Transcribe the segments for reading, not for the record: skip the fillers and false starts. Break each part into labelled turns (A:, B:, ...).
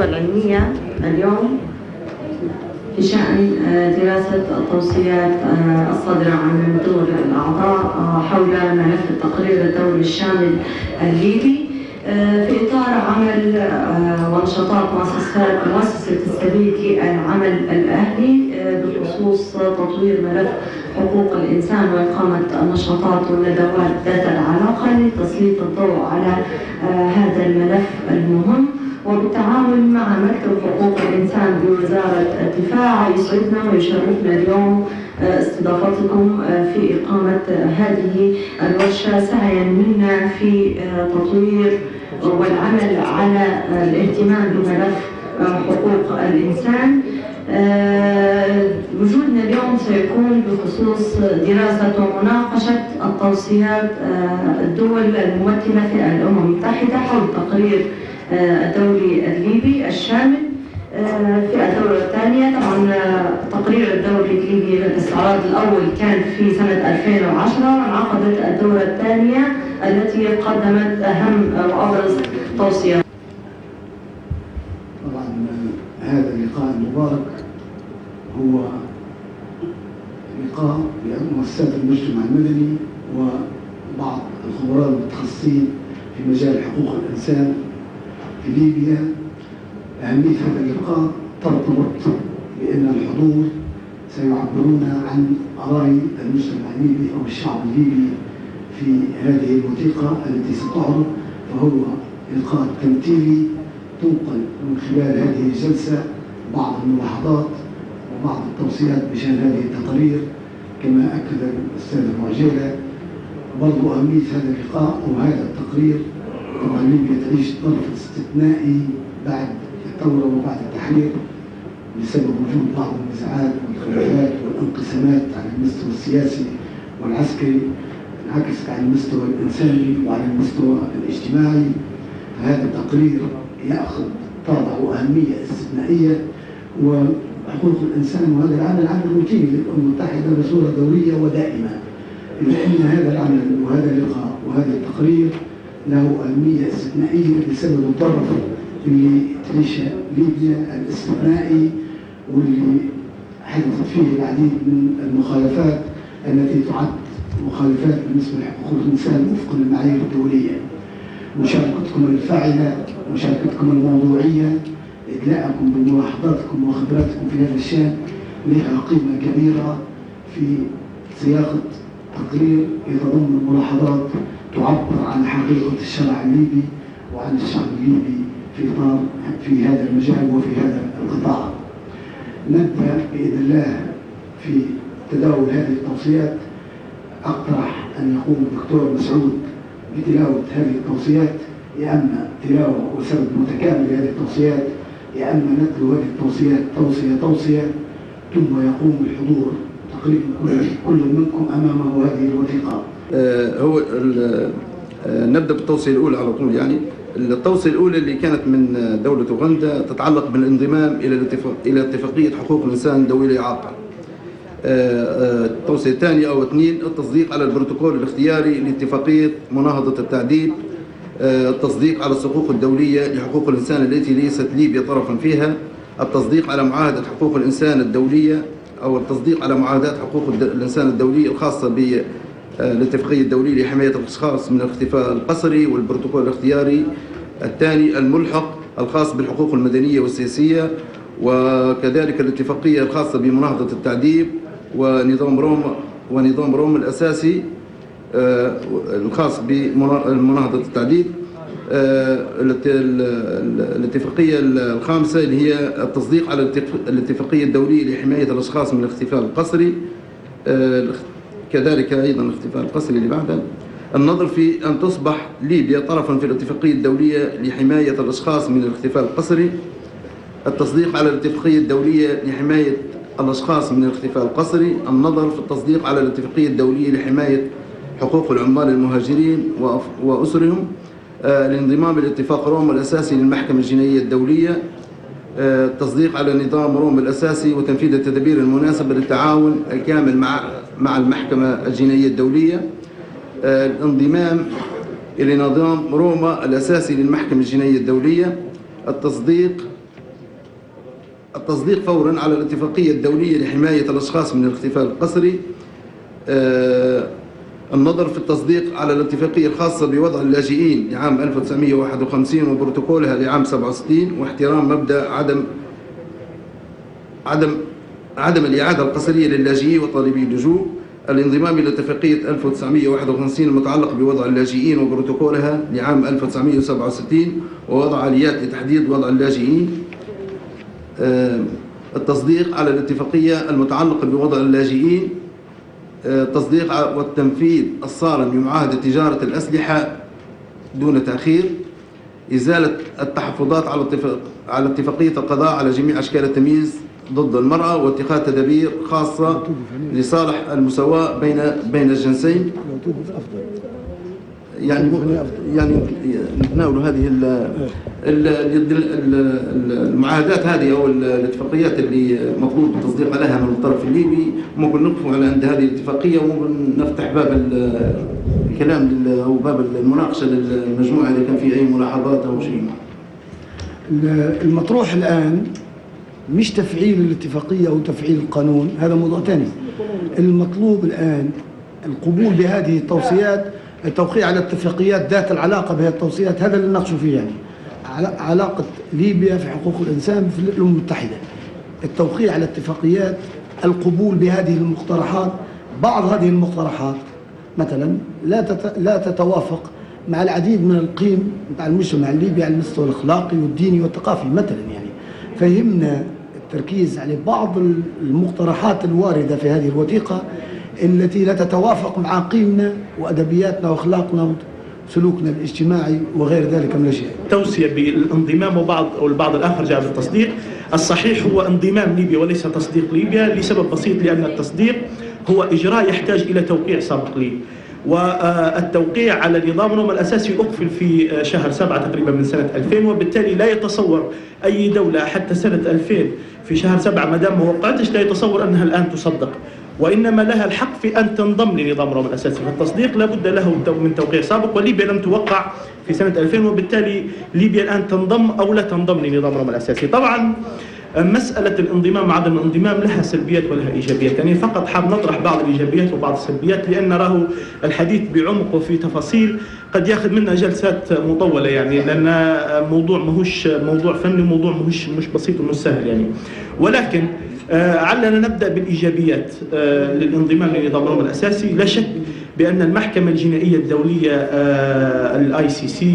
A: الندوة العلمية اليوم في شأن دراسة التوصيات الصادرة عن دول الأعضاء حول ملف التقرير الدولي الشامل الليبي في إطار عمل ونشاطات مؤسسة السبيل للعمل الأهلي بخصوص تطوير ملف حقوق الإنسان وإقامة النشاطات والندوات ذات العلاقة لتسليط الضوء على هذا الملف المهم، وبالتعاون مع مكتب حقوق الإنسان بوزارة الدفاع. يسعدنا ويشرفنا اليوم استضافتكم في إقامة هذه الورشة سعيا منا في تطوير والعمل على الاهتمام بملف حقوق الإنسان. وجودنا اليوم سيكون بخصوص دراسة ومناقشة التوصيات الدول الممثلة في الأمم المتحدة حول تقرير الدولي الليبي الشامل في الدورة الثانية. طبعا تقرير الدولي الليبي للاستعراض الأول كان في سنة 2010، وانعقدت الدورة الثانية التي قدمت أهم وأبرز توصيات.
B: طبعا هذا اللقاء المبارك هو لقاء لمؤسسات المجتمع المدني وبعض الخبراء المتخصصين في مجال حقوق الإنسان في ليبيا. أهمية هذا اللقاء ترتبط بأن الحضور سيعبرون عن آراء المجتمع الليبي أو الشعب الليبي في هذه الوثيقة التي ستعرض، فهو لقاء تمثيلي تنقل من خلال هذه الجلسة بعض الملاحظات وبعض التوصيات بشأن هذه التقارير كما أكد الأستاذ أبو عجالة. برضو أهمية هذا اللقاء وهذا التقرير، طبعا ليبيا تعيش ظرف استثنائي بعد الثورة وبعد التحرير بسبب وجود بعض النزاعات والخلافات والانقسامات على المستوى السياسي والعسكري، انعكست على المستوى الإنساني وعلى المستوى الاجتماعي. فهذا التقرير يأخذ طابع وأهمية استثنائية وحقوق الإنسان، وهذا العمل روتيني للأمم المتحدة بصورة دورية ودائمة، إلا أن هذا العمل وهذا اللقاء وهذا التقرير له أهمية استثنائية بسبب الظرف اللي تعيشه ليبيا الاستثنائي، واللي حدثت فيه العديد من المخالفات التي تعد مخالفات بالنسبة لحقوق الإنسان وفقا للمعايير الدولية. مشاركتكم الفاعلة، مشاركتكم الموضوعية، إدلاءكم بملاحظاتكم وخبراتكم في هذا الشأن لها قيمة كبيرة في صياغة تقرير يتضمن ملاحظات تعبر عن حقيقة الشرع الليبي وعن الشعب الليبي في هذا المجال وفي هذا القطاع. نبدأ بإذن الله في تداول هذه التوصيات. أقترح أن يقوم الدكتور مسعود بتلاوة هذه التوصيات، يا أما تلاوة وسرد متكامل لهذه التوصيات، يا أما نتلو هذه التوصيات توصية ثم يقوم الحضور تقريبا كل منكم أمامه هذه الوثيقة.
C: هو نبدأ بالتوصية الأولى على طول. يعني التوصية الأولى اللي كانت من دولة أوغندا تتعلق بالانضمام إلى اتفاقية حقوق الإنسان الدولية عاطفة. التوصية الثانية أو 2 التصديق على البروتوكول الاختياري لاتفاقية مناهضة التعديل، التصديق على الصكوك الدولية لحقوق الإنسان التي ليست ليبيا طرفا فيها، التصديق على معاهدة حقوق الإنسان الدولية أو التصديق على معاهدات حقوق الإنسان الدولية الخاصة بالاتفاقية الدولية لحماية الأشخاص من الاختفاء القسري، والبروتوكول الاختياري الثاني الملحق الخاص بالحقوق المدنية والسياسية، وكذلك الاتفاقية الخاصة بمناهضة التعذيب ونظام روما الأساسي الخاص بمناهضة التعذيب. الاتفاقية الخامسة اللي هي التصديق على الاتفاقية الدولية لحماية الأشخاص من الاختفاء القسري، كذلك أيضا الاختفاء القسري اللي بعده. النظر في أن تصبح ليبيا طرفا في الاتفاقية الدولية لحماية الأشخاص من الاختفاء القسري، التصديق على الاتفاقية الدولية لحماية الأشخاص من الاختفاء القسري، النظر في التصديق على الاتفاقية الدولية لحماية حقوق العمال المهاجرين وأسرهم، الانضمام لاتفاق روما الأساسي للمحكمة الجنائية الدولية، التصديق على نظام روما الأساسي وتنفيذ التدابير المناسبة للتعاون الكامل مع المحكمة الجنائية الدولية، الانضمام إلى نظام روما الأساسي للمحكمة الجنائية الدولية، التصديق التصديق فورا على الاتفاقية الدولية لحماية الأشخاص من الاختفاء القسري. النظر في التصديق على الاتفاقية الخاصة بوضع اللاجئين لعام 1951 وبروتوكولها لعام 67، واحترام مبدأ عدم الإعادة القسرية للاجئين وطالبي اللجوء. الانضمام إلى اتفاقية 1951 المتعلق بوضع اللاجئين وبروتوكولها لعام 1967 ووضع آليات لتحديد وضع اللاجئين. التصديق على الاتفاقية المتعلقة بوضع اللاجئين، تصديق والتنفيذ الصارم بمعاهدة تجارة الأسلحة دون تأخير. إزالة التحفظات على اتفاقية القضاء على جميع أشكال التمييز ضد المرأة، واتخاذ تدابير خاصة لصالح المساواة بين الجنسين. يعني نتناول هذه المعاهدات هذه او الاتفاقيات اللي مطلوب التصديق عليها من الطرف الليبي. ممكن نقف على عند هذه الاتفاقيه وممكن نفتح باب الكلام او باب المناقشه للمجموعه اذا كان في اي ملاحظات او شيء.
B: المطروح الان مش تفعيل الاتفاقيه او تفعيل القانون، هذا موضوع ثاني. المطلوب الان القبول بهذه التوصيات، التوقيع على اتفاقيات ذات العلاقة بهذه التوصيات، هذا اللي نناقشوا فيه. يعني علاقة ليبيا في حقوق الإنسان في الأمم المتحدة، التوقيع على اتفاقيات، القبول بهذه المقترحات. بعض هذه المقترحات مثلا لا تتوافق مع العديد من القيم مع المجتمع الليبي على المستوى الأخلاقي والديني والثقافي مثلا. يعني فهمنا التركيز على بعض المقترحات الواردة في هذه الوثيقة التي لا تتوافق مع قيمنا وأدبياتنا وأخلاقنا وسلوكنا الاجتماعي وغير ذلك من الأشياء.
D: توصية بالانضمام والبعض الآخر جاء بالتصديق. الصحيح هو انضمام ليبيا وليس تصديق ليبيا، لسبب بسيط، لأن التصديق هو إجراء يحتاج إلى توقيع سابق لي، والتوقيع على نظام الأمم الأساسي أقفل في شهر 7 تقريبا من سنة 2000، وبالتالي لا يتصور أي دولة حتى سنة 2000 في شهر 7 ما دام ما وقعتش لا يتصور أنها الآن تصدق، وإنما لها الحق في أن تنضم لنظام الأمم الأساسي. فالتصديق لابد له من توقيع سابق، وليبيا لم توقع في سنة 2000، وبالتالي ليبيا الآن تنضم أو لا تنضم لنظام الأمم الأساسي. طبعا مسألة الانضمام وعدم الانضمام لها سلبيات ولها إيجابيات، يعني فقط حاب نطرح بعض الإيجابيات وبعض السلبيات، لأن نراه الحديث بعمق وفي تفاصيل قد ياخذ منا جلسات مطولة، يعني لأن موضوع ماهوش موضوع فني، موضوع مش بسيط ومش سهل يعني. ولكن علنا نبدأ بالإيجابيات للانضمام لنظام الأمم الأساسي. لا شك بأن المحكمة الجنائية الدولية الICC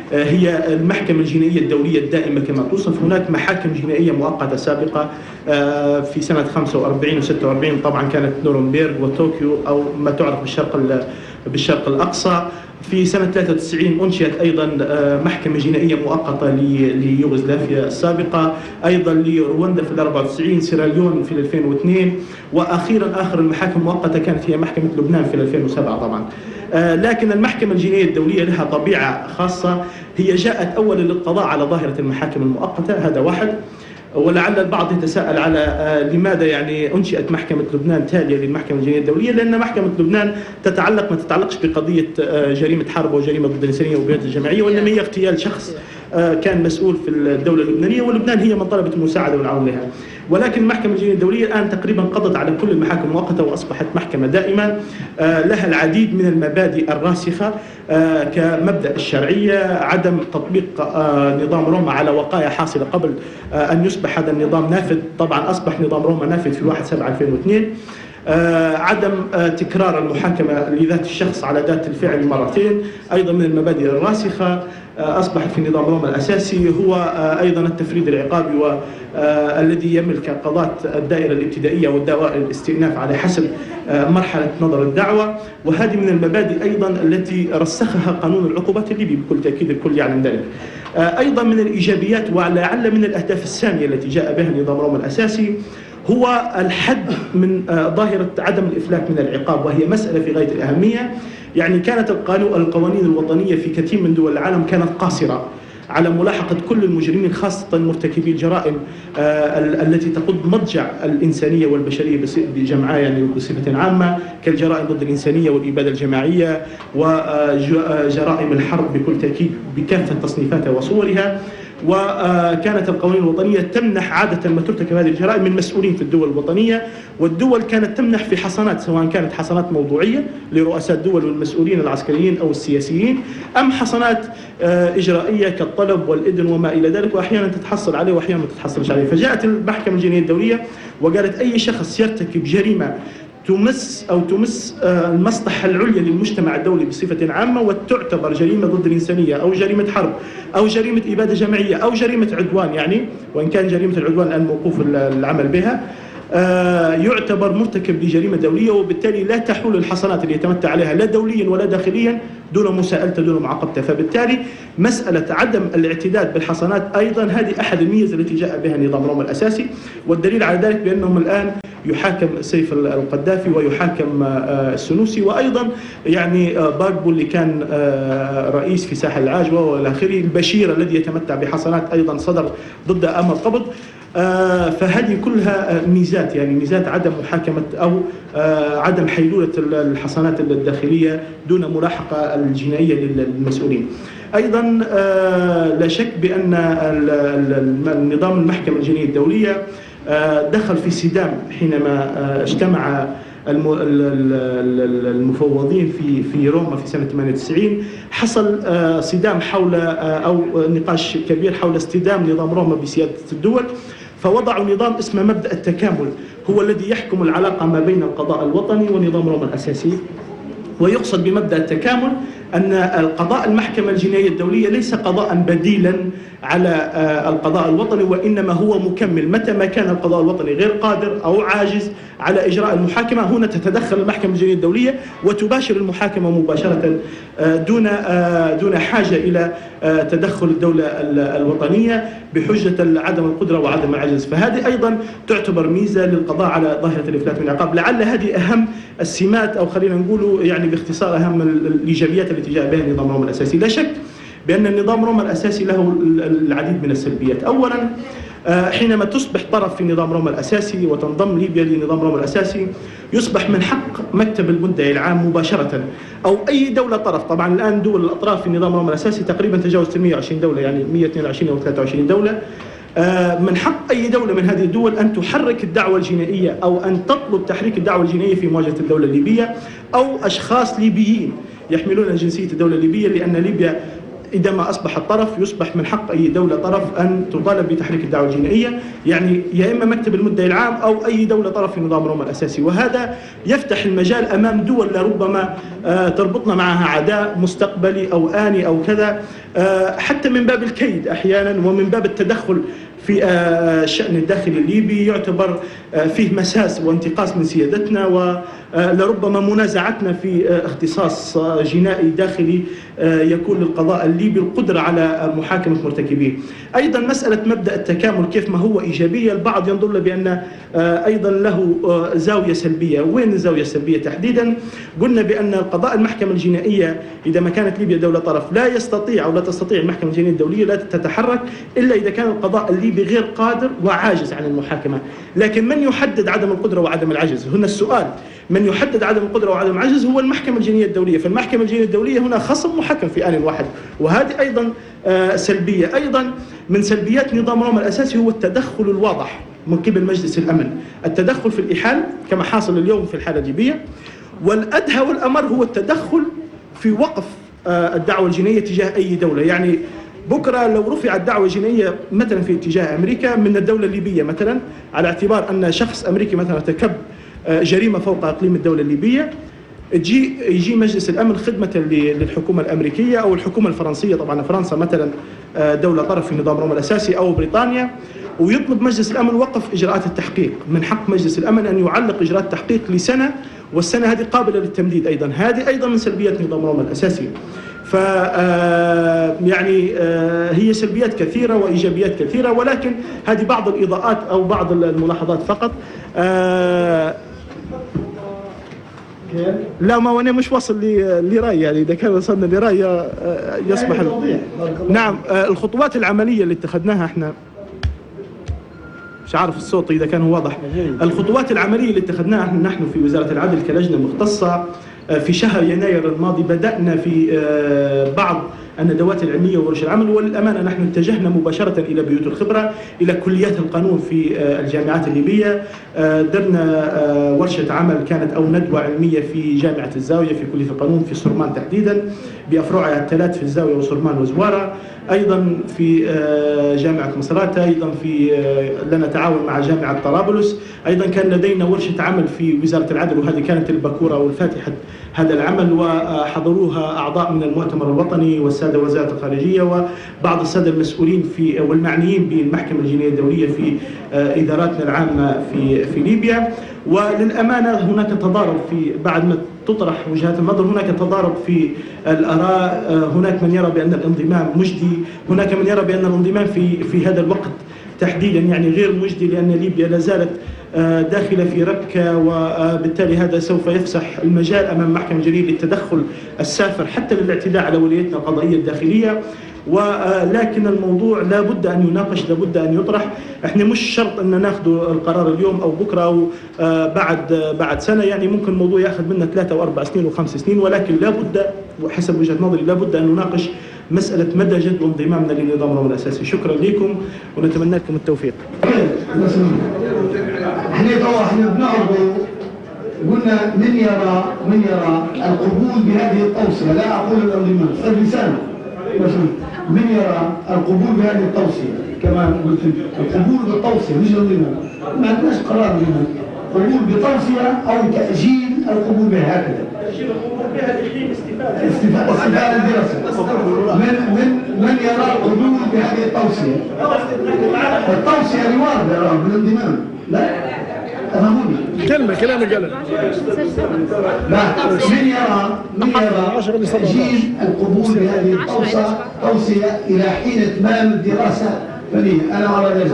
D: هي المحكمة الجنائية الدولية الدائمة كما توصف. هناك محاكم جنائية مؤقتة سابقة في سنة 45 و46، طبعا كانت نورنبيرغ وطوكيو أو ما تعرف بالشرق الأقصى. في سنة 93 أنشئت أيضا محكمة جنائية مؤقتة ليوغوسلافيا السابقة، أيضا لرواندا في 94، سيراليون في 2002، وأخيرا آخر المحاكم المؤقتة كانت هي محكمة لبنان في 2007 طبعا. لكن المحكمة الجنائية الدولية لها طبيعة خاصة، هي جاءت أولا للقضاء على ظاهرة المحاكم المؤقتة، هذا واحد. ولعل البعض يتساءل على لماذا يعني أنشئت محكمة لبنان تالية للمحكمة الجنائية الدولية، لأن محكمة لبنان ما تتعلقش بقضية جريمة حرب وجريمة ضد الإنسانية وبيئة الجماعية، وإنما هي اغتيال شخص كان مسؤول في الدولة اللبنانية، ولبنان هي من طلبت المساعدة والعون لها. ولكن المحكمة الجنائية الدولية الآن تقريبا قضت على كل المحاكم المؤقتة وأصبحت محكمة دائمة لها العديد من المبادئ الراسخة كمبدأ الشرعية، عدم تطبيق نظام روما على وقائع حاصلة قبل أن يصبح هذا النظام نافذ. طبعا أصبح نظام روما نافذ في 1/7/2002. عدم تكرار المحاكمة لذات الشخص على ذات الفعل مرتين، أيضا من المبادئ الراسخة. أصبحت في نظام روما الأساسي هو أيضا التفريد العقابي والذي يملك قضاة الدائرة الابتدائية والدوائر الاستئناف على حسب مرحلة نظر الدعوة، وهذه من المبادئ أيضا التي رسخها قانون العقوبات الليبي بكل تأكيد، الكل يعلم ذلك. أيضا من الإيجابيات ولعل من الأهداف السامية التي جاء بها نظام روما الأساسي هو الحد من ظاهرة عدم الإفلات من العقاب، وهي مسألة في غاية الأهمية. يعني كانت القوانين الوطنية في كثير من دول العالم كانت قاصرة على ملاحقة كل المجرمين، خاصة مرتكبي الجرائم التي تقود مضجع الإنسانية والبشرية بجمعها يعني بصفة عامة، كالجرائم ضد الإنسانية والإبادة الجماعية وجرائم الحرب بكل تأكيد بكافة تصنيفاتها وصورها. وكانت القوانين الوطنية تمنح عادة ما ترتكب هذه الجرائم من مسؤولين في الدول الوطنية، والدول كانت تمنح في حصانات، سواء كانت حصانات موضوعية لرؤساء الدول والمسؤولين العسكريين أو السياسيين، أم حصانات إجرائية كالطلب والإذن وما إلى ذلك، وأحيانا تتحصل عليه وأحيانا ما تتحصلش عليه. فجاءت المحكمة الجنائية الدولية وقالت أي شخص يرتكب جريمة تمس المصلحة العليا للمجتمع الدولي بصفة عامة وتعتبر جريمة ضد الإنسانية أو جريمة حرب أو جريمة إبادة جماعية أو جريمة عدوان، يعني وإن كان جريمة العدوان الآن موقوف العمل بها، يعتبر مرتكب لجريمة دولية، وبالتالي لا تحول الحصانات اللي يتمتع عليها لا دوليا ولا داخليا دون مساءلته دون معاقبته. فبالتالي مسألة عدم الاعتداد بالحصانات أيضا هذه أحد الميزة التي جاء بها نظام روما الأساسي، والدليل على ذلك بأنهم الآن يحاكم سيف القذافي ويحاكم السنوسي، وأيضا يعني باغبو اللي كان رئيس في ساحل العاجوة والى آخره، البشير الذي يتمتع بحصانات أيضا صدر ضد أمر قبض. فهذه كلها ميزات، يعني ميزات عدم محاكمة أو عدم حيلولة الحصانات الداخلية دون ملاحقة الجنائية للمسؤولين. أيضا لا شك بأن النظام المحكمة الجنائية الدولية دخل في صدام حينما اجتمع المفوضين في روما في سنة 98. حصل صدام حول أو نقاش كبير حول استدام نظام روما بسيادة الدول، فوضعوا نظام اسمه مبدأ التكامل، هو الذي يحكم العلاقة ما بين القضاء الوطني ونظام روما الأساسي. ويقصد بمبدأ التكامل أن القضاء المحكمة الجنائية الدولية ليس قضاء بديلا على القضاء الوطني، وإنما هو مكمل. متى ما كان القضاء الوطني غير قادر أو عاجز على إجراء المحاكمة، هنا تتدخل المحكمة الجنائية الدولية وتباشر المحاكمة مباشرة دون حاجة إلى تدخل الدولة الوطنية بحجة عدم القدرة وعدم العجز. فهذه أيضا تعتبر ميزة للقضاء على ظاهرة الإفلات من العقاب. لعل هذه أهم السمات، أو خلينا نقول يعني باختصار أهم الإيجابيات التي جاء بها نظام روما الأساسي. لا شك بأن النظام روما الأساسي له العديد من السلبيات. أولا، حينما تصبح طرف في نظام روما الأساسي وتنضم ليبيا لنظام روما الأساسي، يصبح من حق مكتب المدعي العام مباشرة أو أي دولة طرف، طبعا الآن دول الأطراف في نظام روما الأساسي تقريبا تجاوزت 120 دولة، يعني 122 أو 23 دولة. من حق أي دولة من هذه الدول أن تحرك الدعوة الجنائية أو أن تطلب تحريك الدعوة الجنائية في مواجهة الدولة الليبية أو أشخاص ليبيين يحملون جنسية الدولة الليبية، لأن ليبيا إذا ما أصبح طرف يصبح من حق أي دولة طرف أن تطالب بتحريك الدعوة الجنائية، يعني يا إما مكتب المدعي العام أو أي دولة طرف في نظام روما الأساسي. وهذا يفتح المجال أمام دول لربما تربطنا معها عداء مستقبلي أو آني أو كذا، حتى من باب الكيد أحيانا ومن باب التدخل في الشأن الداخلي الليبي، يعتبر فيه مساس وانتقاص من سيادتنا ولربما منازعتنا في اختصاص جنائي داخلي يكون للقضاء الليبي القدرة على محاكمة مرتكبيه. أيضا مسألة مبدأ التكامل كيف ما هو إيجابية، البعض ينظر له بأن أيضا له زاوية سلبية. وين الزاوية السلبية تحديدا؟ قلنا بأن القضاء المحكمة الجنائية إذا ما كانت ليبيا دولة طرف لا يستطيع أو لا تستطيع المحكمة الجنائية الدولية لا تتحرك إلا إذا كان القضاء الليبي غير قادر وعاجز عن المحاكمة. لكن من يحدد عدم القدرة وعدم العجز؟ هنا السؤال، من يحدد عدم القدرة وعدم العجز هو المحكمة الجنائية الدولية. فالمحكمة الجنائية الدولية هنا خصم محكم في آن واحد، وهذه أيضا سلبية. أيضا من سلبيات نظام روما الأساسي هو التدخل الواضح من قبل مجلس الأمن، التدخل في الإحال كما حاصل اليوم في الحالة الليبية، والأدهى والأمر هو التدخل في وقف الدعوة الجنائية تجاه أي دولة. يعني بكرة لو رفعت دعوة جنائية مثلا في اتجاه أمريكا من الدولة الليبية مثلا، على اعتبار أن شخص أمريكي مثلا ارتكب جريمة فوق إقليم الدولة الليبية، يجي مجلس الأمن خدمة للحكومة الأمريكية أو الحكومة الفرنسية، طبعا فرنسا مثلا دولة طرف في نظام روما الأساسي، أو بريطانيا، ويطلب مجلس الأمن وقف إجراءات التحقيق. من حق مجلس الأمن أن يعلق إجراءات التحقيق لسنة، والسنة هذه قابلة للتمديد أيضا. هذه أيضا من سلبيات نظام روما الأساسي. يعني هي سلبيات كثيرة وإيجابيات كثيرة، ولكن هذه بعض الإضاءات أو بعض الملاحظات فقط. لا، ما أنا مش واصل لرأي، يعني إذا كان وصلنا لرأي يصبح نعم. الخطوات العملية اللي اتخذناها احنا، مش عارف الصوت إذا كان واضح. الخطوات العملية اللي اتخذناها نحن في وزارة العدل كلجنة مختصة في شهر يناير الماضي، بدأنا في بعض الندوات العلمية وورش العمل. وللأمانة نحن اتجهنا مباشرة إلى بيوت الخبرة، إلى كليات القانون في الجامعات الليبية. درنا ورشة عمل كانت أو ندوة علمية في جامعة الزاوية في كلية القانون في سرمان تحديدا بأفرعها الثلاث في الزاوية وسرمان وزوارة، أيضا في جامعة مصراتة، أيضا في لنا تعاون مع جامعة طرابلس. أيضا كان لدينا ورشة عمل في وزارة العدل، وهذه كانت الباكورة والفاتحة هذا العمل، وحضروها أعضاء من المؤتمر الوطني والسادة وزارة الخارجية وبعض السادة المسؤولين في والمعنيين بالمحكمة الجنائية الدولية في إداراتنا العامة في ليبيا. وللأمانة هناك تضارب في بعد ما تطرح وجهات النظر، هناك تضارب في الآراء. هناك من يرى بأن الانضمام مجدي، هناك من يرى بأن الانضمام في هذا الوقت تحديدا يعني غير مجدي، لأن ليبيا لا زالت داخلة في ربكة، وبالتالي هذا سوف يفسح المجال أمام محكمة جليل للتدخل السافر حتى للاعتداء على وليتنا القضائية الداخلية. ولكن الموضوع لا بد أن يناقش، لا بد أن يطرح. احنا مش شرط أن ناخذ القرار اليوم أو بكرة أو بعد سنة، يعني ممكن الموضوع ياخذ منا 3 أو 4 سنين و5 سنين، ولكن لا بد وحسب وجهة نظري لا بد أن نناقش مسألة مدى جد انضمامنا للنظام الوطني الأساسي. شكرا لكم ونتمنى لكم التوفيق.
B: احنا بنعرض قلنا من يرى القبول بهذه التوصية، لا أقول الانضمام، صار لسانه من يرى القبول بهذه التوصية، كما قلت القبول بالتوصية مش الانضمام، ما عندناش قرار منه، قبول بتوصية أو تأجيل القبول بها هكذا. استفادة الدراسة. من يرى القبول بهذه التوصية؟ التوصية رواردة بالانضمام، لا تفهموني؟
E: كلام قال
B: من يرى تأجيل القبول بهذه التوصية إلى حين إتمام الدراسة فنية. أنا على ذلك.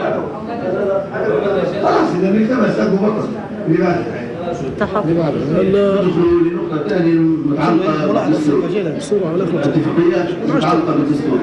B: خلاص إذا نكتبها أبو بكر لماذا؟
C: لنقطة ثانية متعلقة بالدستور. اتفاقيات متعلقة بالدستور.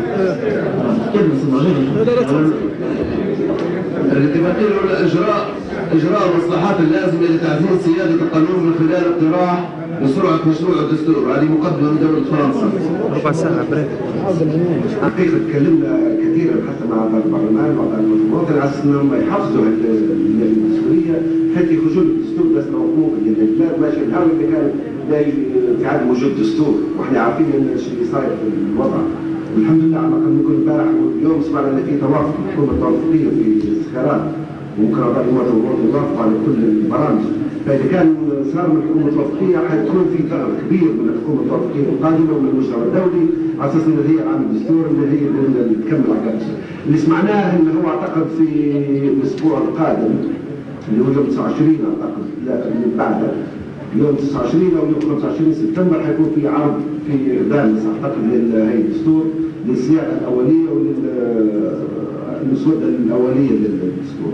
C: الاتفاقية الأولى إجراء المصلحات اللازمة لتعزيز سيادة القانون من خلال اقتراح بسرعة مشروع الدستور. هذه مقدمة من دولة فرنسا.
E: ربع ساعة بريك.
F: حقيقة تكلمنا كثيرا حتى مع البرلمان ومع المواطن على أنهم يحافظوا على الدستورية حتى يخرجوا الدستور بس موقوف البلاد ماشي الهوي اللي كان في عدم وجود دستور، واحنا عارفين ان الشيء اللي صاير في الوضع. والحمد لله على الاقل نقول امبارح واليوم سمعنا ان في توافق، حكومه توافقيه في الاستخارات وممكن اعضاء المواطن يوافقوا على كل البرامج. فاذا كان صار من الحكومه التوافقيه حيكون في فرق كبير من الحكومه التوافقيه القادمه ومن المجتمع الدولي على اساس ان هي عامل دستور ان هي اللي تكمل على الدستور. اللي سمعناه انه هو اعتقد في الاسبوع القادم اللي هو يوم 29 اعتقد، لا اللي بعده يوم 29 او يوم 25 سبتمبر حيكون في عرض في دامس اعتقد لهي الدستور للصياغه الاوليه وللمسوده الاوليه للدستور،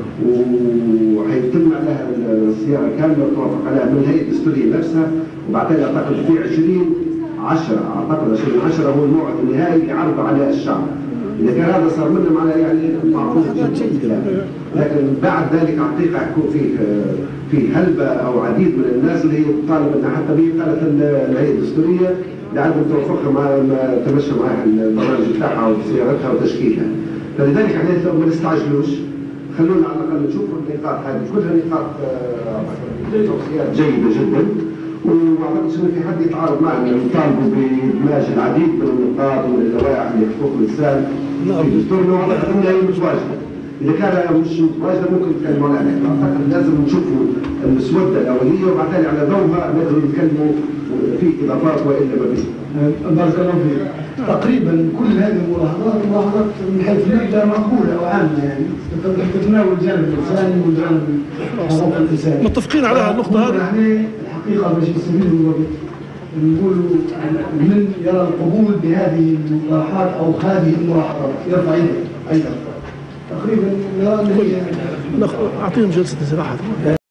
F: وحيتم عليها الصياغه كامله وتوافق عليها من الهيئه الدستوريه نفسها. وبعدين اعتقد في 20/10 اعتقد 20/10 هو الموعد النهائي لعرضه على الشعب. إذا كان هذا صار منه معناه يعني معقول جدا، لكن بعد ذلك حقيقة يكون فيه هلبة أو عديد من الناس اللي هي تطالب أنها حتى هي قالت الهيئة الدستورية لعدم توافقها مع ما تمشى معها البرامج بتاعها وصياغتها وتشكيلها. فلذلك احنا ما نستعجلوش، خلونا على الأقل نشوفوا النقاط هذه كلها نقاط توصيات جيدة جدا، وما اعتقدش ان في حد يتعارض معنا. نطالبوا بادماج العديد من النقاط ومن اللوائح لحقوق الانسان في الدستور اللي اعتقد انها هي متواجده. اذا كان مش متواجده ممكن نتكلموا عليها، لكن اعتقد لازم نشوفوا المسوده الاوليه وبعدين على ضوءها نقدروا نتكلموا في اضافات والا ما فيش.
B: بارك الله فيك. تقريبا كل هذه الملاحظات من حيث المبدا مقبوله وعامه، يعني تتناول الجانب الانساني والجانب حقوق الانسان.
E: متفقين على النقطه هذه.
B: يعني الحقيقه باش نستفيد من الوقت نقولوا من يرى القبول بهذه الملاحظات او هذه الملاحظات يرفع يده ايضا. تقريبا نرى ان هي
E: اعطيهم جلسه استراحه.